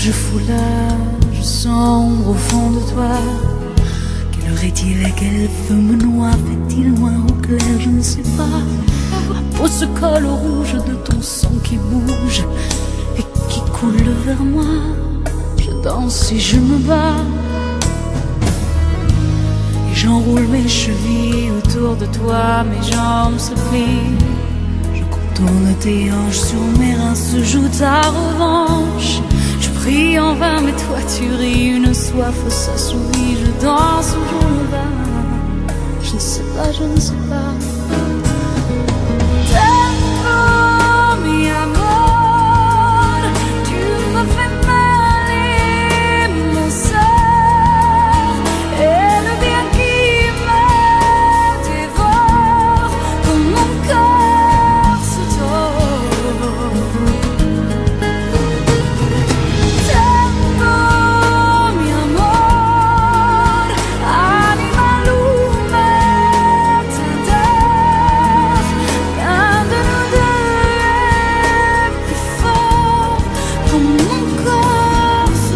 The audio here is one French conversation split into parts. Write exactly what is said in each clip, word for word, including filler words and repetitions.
je foulard, je sombre au fond de toi. Quelle heure est-il et quel feu me noie? Fait-il loin ou clair, je ne sais pas. Ma peau se colle au rouge de ton sang qui bouge et qui coule vers moi. Je danse et je me bats, et j'enroule mes chevilles autour de toi. Mes jambes se plient, je contourne tes hanches, sur mes reins se joue ta revanche. Je prie en vain, mais toi tu ris, une soif s'assouvit. Je danse ou je me bats, je ne sais pas, je ne sais pas. Tempo, mi amor, tu me fais mal et mon sort, et le bien qui me dévore, comme mon corps se tord. Tempo, mi amor, anima lume t'adore, l'un de nous deux est plus fort, comme mon corps se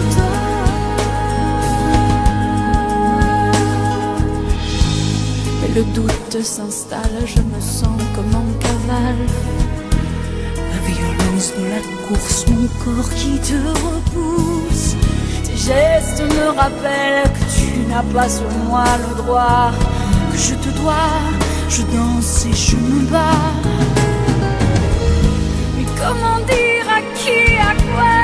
tord. Mais le doute s'installe, je me sens comme en cavale. La violence de la course, mon corps qui te repousse. Tes gestes me rappellent que tu n'as pas sur moi le droit, que je te dois. Je danse et je me bats. Mais comment dire à qui, à quoi